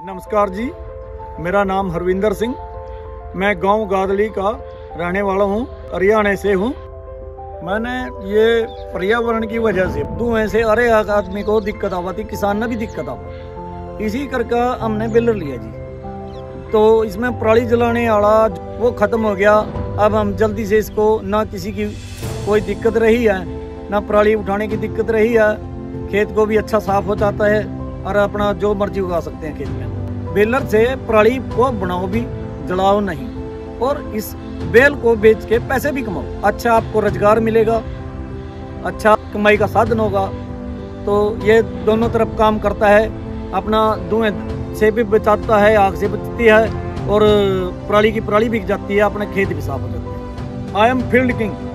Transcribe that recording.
नमस्कार जी, मेरा नाम हरविंदर सिंह। मैं गांव गादली का रहने वाला हूं, हरियाणा से हूं। मैंने ये पर्यावरण की वजह से धुएं से अरे आदमी को दिक्कत आवा थी, किसान ने भी दिक्कत आवा, इसी करके हमने बेलर लिया जी। तो इसमें पराली जलाने वाला वो खत्म हो गया। अब हम जल्दी से इसको, ना किसी की कोई दिक्कत रही है, ना पराली उठाने की दिक्कत रही है। खेत को भी अच्छा साफ हो जाता है और अपना जो मर्जी उगा सकते हैं खेत में। बेलर से पराली को बनाओ भी, जलाओ नहीं, और इस बेल को बेच के पैसे भी कमाओ। अच्छा आपको रोजगार मिलेगा, अच्छा कमाई का साधन होगा। तो ये दोनों तरफ काम करता है, अपना धुएं से भी बचाता है, आग से बचती है, और पराली की पराली बिक जाती है, अपने खेत भी साफ हो जाते हैं। I am field king.